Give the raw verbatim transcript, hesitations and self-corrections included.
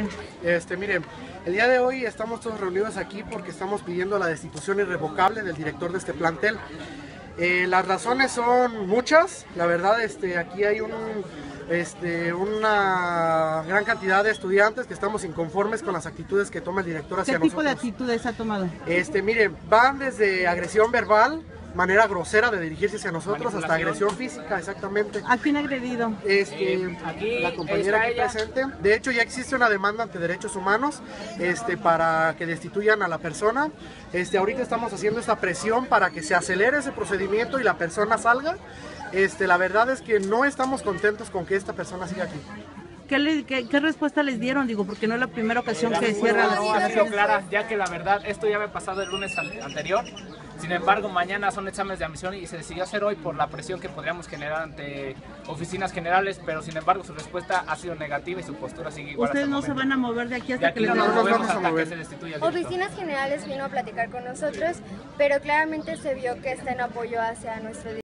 Este, miren, el día de hoy estamos todos reunidos aquí porque estamos pidiendo la destitución irrevocable del director de este plantel. Eh, las razones son muchas, la verdad, este, aquí hay un, este, una gran cantidad de estudiantes que estamos inconformes con las actitudes que toma el director hacia nosotros. ¿Qué tipo de actitudes ha tomado? Este, miren, van desde agresión verbal, manera grosera de dirigirse hacia nosotros, hasta agresión física, exactamente. ¿A quién ha agredido? Este, Eh, aquí la compañera aquí presente. De hecho, ya existe una demanda ante derechos humanos este, para que destituyan a la persona. Este, ahorita estamos haciendo esta presión para que se acelere ese procedimiento y la persona salga. Este, la verdad es que no estamos contentos con que esta persona siga aquí. ¿Qué, le, qué, ¿Qué respuesta les dieron? Digo, porque no es la primera ocasión que No, cierra las no, ha sido instalaciones. clara, ya que la verdad, esto ya me ha pasado el lunes an- anterior. Sin embargo, mañana son exámenes de admisión y se decidió hacer hoy por la presión que podríamos generar ante oficinas generales, pero sin embargo su respuesta ha sido negativa y su postura sigue igual. Ustedes no se van a mover de aquí De hasta aquí que les no den nos no, la no, movemos vamos a hasta mover. que se destituya el director. Oficinas Generales vino a platicar con nosotros, pero claramente se vio que está en apoyo hacia nuestro